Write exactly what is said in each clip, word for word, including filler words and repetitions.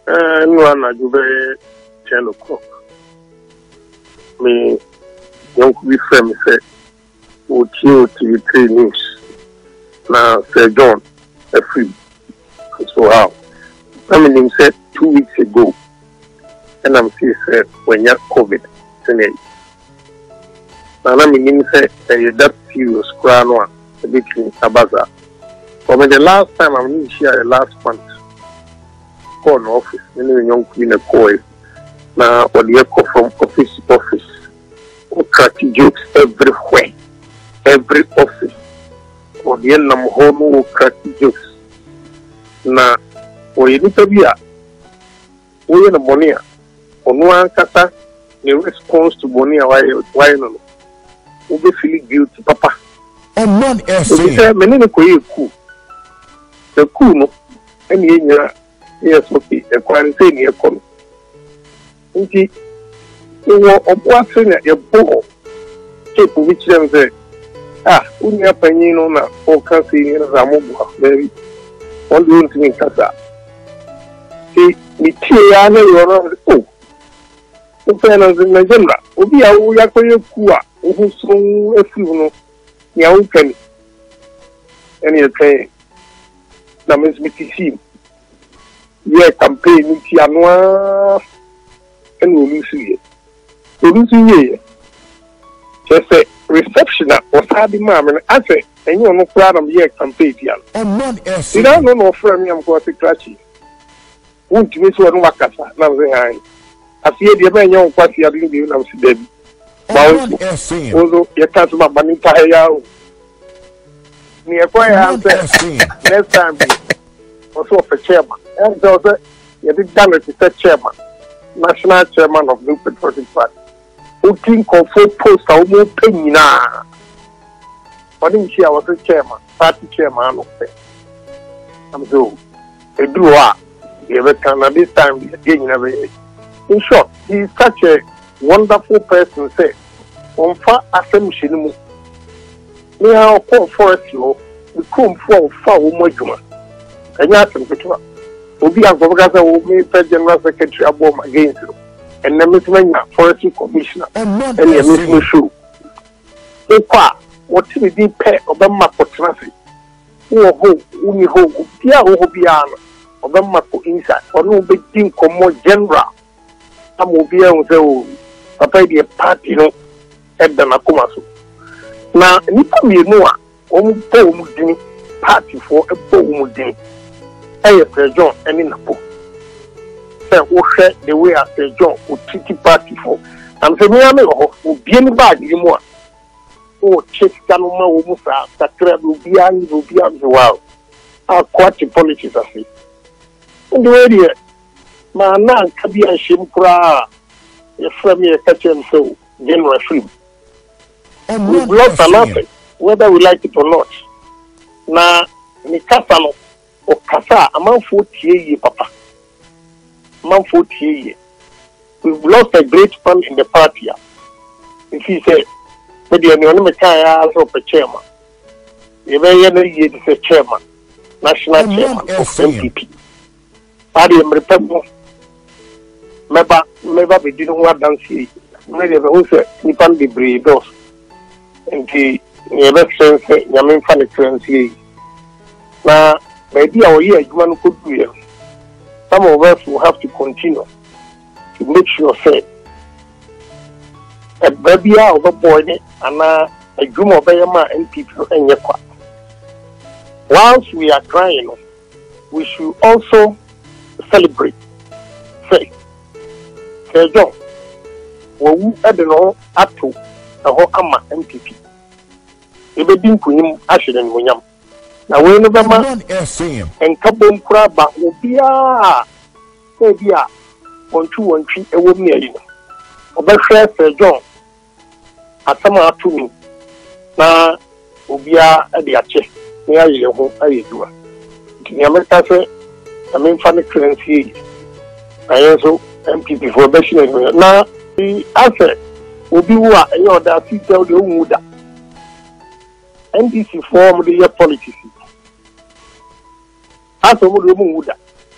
Uh, no, I'm not going ten o'clock. Me, young be friend said, "O T O T V three news." Now, Sir John, a free. So how? I mean, he said two weeks ago, and I'm saying, said when you have COVID, today. Now, I mean, he said that serious crown one, a bit in Abaza. But the last time I'm in here, the last month. Call an office, many young queen a call now, or the echo from office to office, or cracky jokes everywhere, every office, or the end of home cracky jokes. Now, or you need to be a way in a monia, or no one kata, the response to monia, why, why no, will be feeling guilty, papa. And none else. So they say, many cool, the cool, no, and you yes, okay, a quarantine here come. Okay, you were watching at your ball. Take which them say, ah, when you're penny on a focus in Ramogua, baby, one doing to me, Casa. See, me Tiana, you're on the oh. The finance in the general, will be a Yakoya Kua, who soon a few no, penny. And you're saying, that means me to see. Yeah, campaign in Tianoa and we lose you. We lose you. Just a reception was had the mom and I say, and you're not proud of your campaign. And none else. You don't know from me, I'm going to crash you. Won't you miss one Wakasa? Now say hi. I see the man young party, I didn't give them to them. Although you can't my money tire. Near quite answer next time. Also for chairman. And so you did done it as chairman, national chairman of the Patriotic Party. Who think of four posts are more penny now. I didn't see I was a chairman, party chairman of it. I'm so a drawer. You ever can at this time again never. In short, he is such a wonderful person, say, on far assumption. We are called for a slow, we come for far more. And you ask him to be a governor, general secretary above against you, and the Mister Forestry Commissioner, and the Mister Shoe. What we did pay Obama for traffic. Who are home, who you hold, Pia Hobiana, Obama for inside, or no big thing come more general. Some will be able to pay the party, you know, at the Nakumasu. Now, Nipa Minoa, almost poor party for a poor day. Hey, Sir John, and in a book. Say, who said the way I Sir John would treat the party for. And the Miami will be any bad anymore. Oh, check Kanuma Umusa, Sakra will be and will be on the world. Our quality politics, I say. And the way, man, now, Kabi and Shimpra, a friend, a catcher, and so, general film. We've lost a lot, whether we like it or not. Now, Mikasano. O Kasa, a man forty years, Papa. A man forty years. We've lost a great fan in the party. If he said, but the anonymous also a chairman. The very end is a chairman, national chairman of M P P. Party and Republic. Maybe, maybe we didn't want to see. Maybe we also Nipan de Bredos. And the never sense, Yamin Fanny Currency. Now, maybe our year, you could be. Some of us will have to continue to make sure that a baby out of boy and a groom of Bayama and people and Yakwa. Whilst we are crying, we should also celebrate. Say, Sir John, who I don't know up to a whole Amma M P P. If they didn't put him, I shouldn't win him. Now, we never mind, and Kabon Kraba will be a maybe a one, two, one, three, a woman near you. Over Sir John, at some are to me. Now, will be a diache, near you, I do. The America say, I mean, funny currency. I also M P P for Bashir. Now, the answer will be what I know that you tell the Umuda. N D C form the politics. As a woman would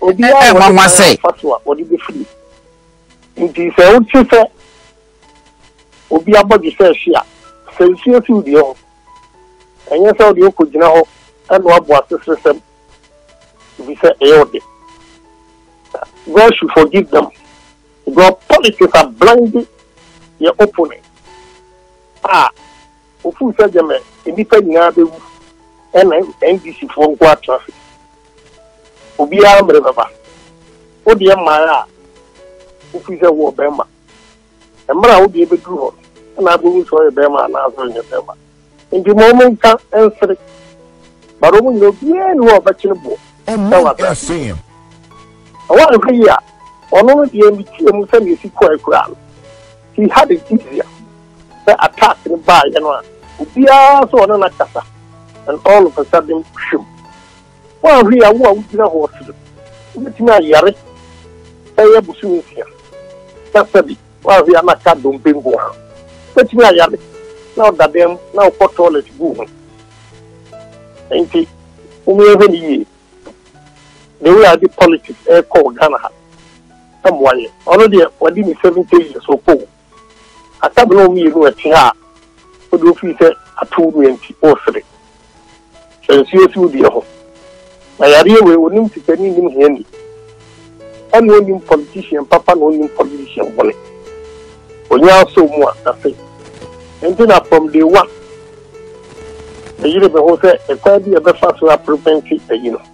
obi a mama say fatwa odi be free nti se o ti se obi abodi se hia se nsuo fi odi ho enye se odi okogina ho eno abo asesesem bi se eyode God should forgive them. God politics are blinding your opponent. Ah, ofu se jeme enipa nyina be wu ena N D C for nkwa traffic obi a mre baba odi e mara ofu se wo bema emra odi e be duru ho na bo so e bema na so nye bema ndi moment ka ensre baro mu no bien wo ba chine bo S M. I want to hear on only the M B T M send you see quite crowd. He had it easier. The attack in the bar, you know. We are so on a casa, and all of a sudden, shoot. Well, we are one with the horse. It's not Yari. I am soon here. That's a bit. Well, we are not cat don't bingo. But you are Yari. Now that them now put all it boom. Ain't it? Only every year. The way I did politics, air called Ghana. Some way. Already, what did me seventy years or four? I can't know me, you know, at here. What do you say? A two twenty or three. So, see you the home. My idea will need to tell him here. And when you politician, Papa, no new politician, money. When you are so more, that's it. And then from the one, the year of the whole say, a quite be a better for prevent it, you know.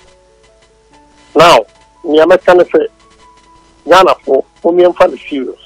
Now, me American say, Ghana for Omian for the serious.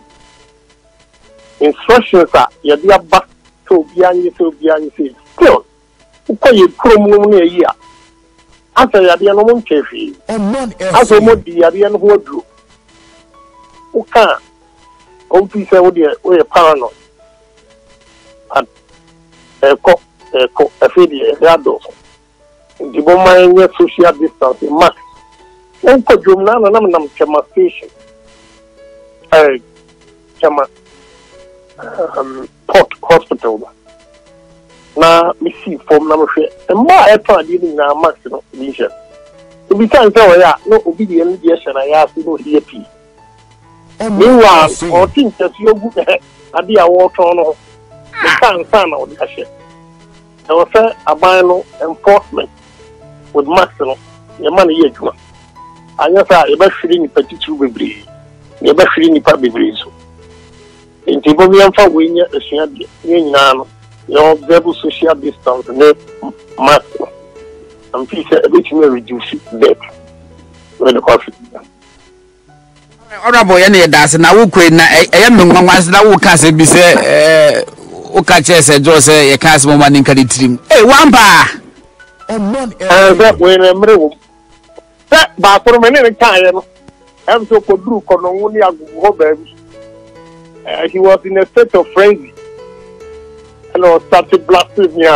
Instructions are Yadia back to Biani to Biani say, still, who call you Chrome a year? After Yadia no one cafe, as a mod the Yadian who drew. Who can't? O P say, we're paranoid. And a cock, a cock, a fiddy, a yard. The woman social distance in max. Unko jumna na nam nam chama station. Eh chama um port hospital. Na mi see form na mo hwe. Mma e fa di ni na max no vision. To be time say we ya no obi di en di ehye na ya so no di api. Meanwhile, o tin che so gu eh ade a wo ton no. Me kan san na o di ahye. There was a ban enforcement with maximum. Your money here, Juma. And yes, I ever feeling the petition will be. Never feeling the public reason. In Tibovian for winning a share, your observable social distance, and maximum. And please, which may reduce debt with the coffee. Honorable, any that's an awkward. I am the one was now can't be say, Okache said, Jose, a cast woman in Kaditrim. Hey, Wamba! And that way, I'm real. That, but for a minute, time, I'm so good, only a baby. He was in a state of frenzy. And I started blasting me.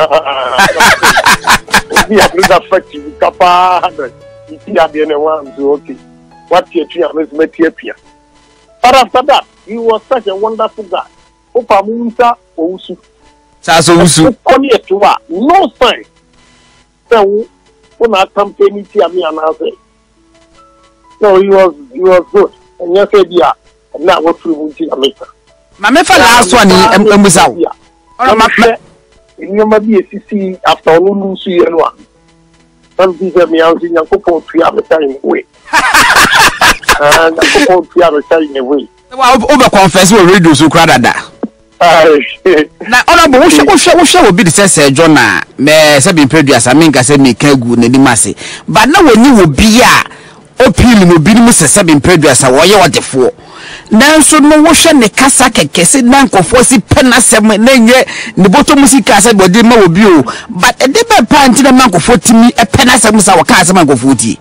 We have not affected Kappa. You see, at the end of one, so okay. What your tree is met here. But after that, he was such a wonderful guy. Opa Munsa, Ousu. Sasso Ousu. No sign. So, when I come to meet you, and I say, no, he was, he was good. And you said, yeah, and that was through America. My for last one, I'm was out. You might be a C C after Lucy and one. Some people me out in a couple of three other time away. And a couple of three other time away. Over confess will reduce to Cradada. Na honorable wo hwe wo hwe obi de sese John na me se bi produce aminka se me ka gu na ni mase ba na woni wo bi a opili mo bi ni mo sese bi produce wo ye wodefo nanso no wo hwe ne kasa kekese na nkofo si penasem na nye ne boto musika se bodi ma wo bi o but e de be panti na nkofo timi e penasem sa wo ka se ma nkofo ti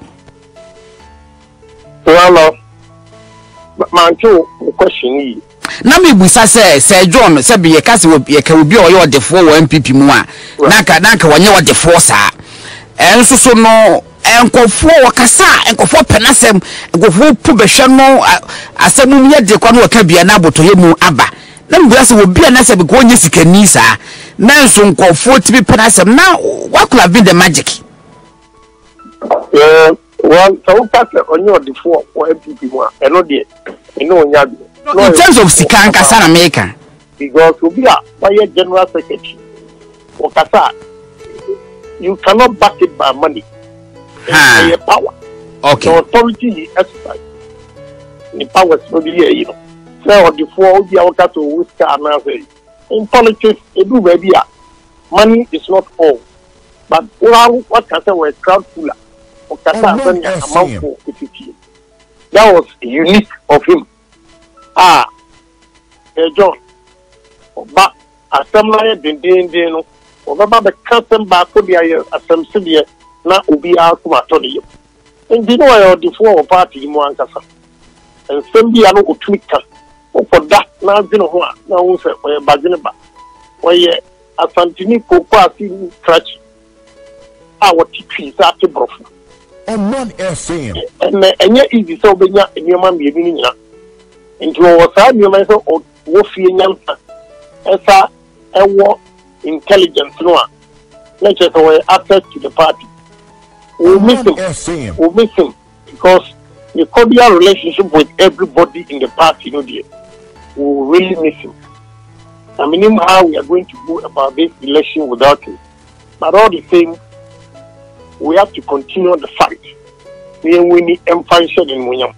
well man to question yi na me busa se se John se be ye kase ye ka obi o ye odefo wo M P P mu a na ka na ka wonye odefo sa enso so no enkofo wakasa enkofo penasem enkofo pu behwe no asemu ye de kwa no waka bia na abotoye mu aba na mbua se obi na se be ko onye sikani sa na enso enkofo tibi penasem na what could have been the magic eh Well, so that's on your default or M P P one, and not yet. You know, in terms of Sikan Kasana Maker, because we are by a general secretary or Kasa, you cannot back it by money. Ah, power. Okay. The authority exercise. The powers will be here, you know. So, the four, the outer to Whisker and say, in politics, it do maybe money is not all. But what can say was crowd fuller or Kasa amount for fifty. That was unique of him. Ah, eh, John. But as some like the Dino, or about the custom back could be a some severe, not will be out to Antonio. And you know, the four party in one Kasa. And some be a little tweaker. Oh, for that, now, you know, now, say, where Bazinaba, where a Santinico party crutch. Our teachers are to broken. On non-S M. And yet, easy so big, and your man be winning into our side, you may say, or Wolfie Yampa, as a war intelligence, no, let us away access to the party. We'll miss him, we'll miss him because the cordial relationship with everybody in the party, you know, dear, we'll really miss him. I mean, how we are going to go about this election without him. But all the same, we have to continue the fight. We need emphasis in William.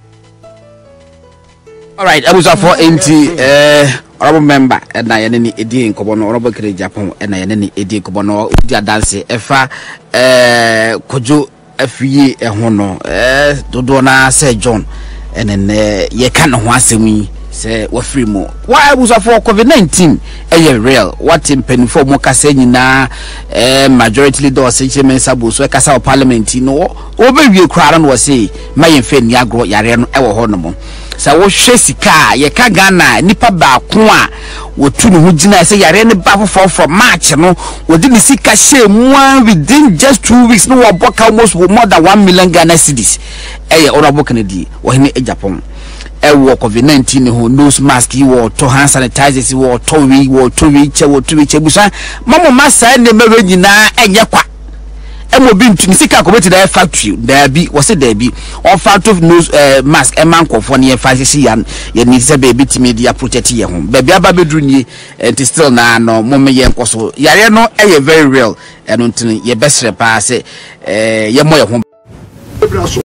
All right, I was for N uh honorable member and I any Edi in Kobono, honorable Kere Japan, and I any Edi Kobono, Udia Dance, Efa, uh, Kojo, F E, a Hono, uh, Dodona, say John, and then uh, ye can't want me. Say we free more. Why was for COVID nineteen? Eh, real. What in pen for more caseni na eh majority leader say men sabu so kasa parliament no. Obe wie crowd was say my fe ni agro yare no e wo ho no mo. Sa wo hwe sika ye ka Ghana nipa ba ko a wo tu no hugina say yare ne ba for from March no wo di sika share mu within just two weeks no wo book almost more than one million Ghana cedis. Eh honorable Kennedy wo hene e Japan. Ewo COVID nineteen ho nose mask yi wo to hand sanitizers wo to wi wo to wi che wo to wi che busa mama masa ne mewe nyina enye kwa emo bi ntuni sika ko beti da factory da bi wo se da bi on factory nose uh, mask e man kofo ne fasisi ya ye ni se be bitimi dia protect ye ho ba bia ba bedru ni enti still na no mo me ye nkoso yare no e very real eno ntini ye besre pa se eh ye mo ye ho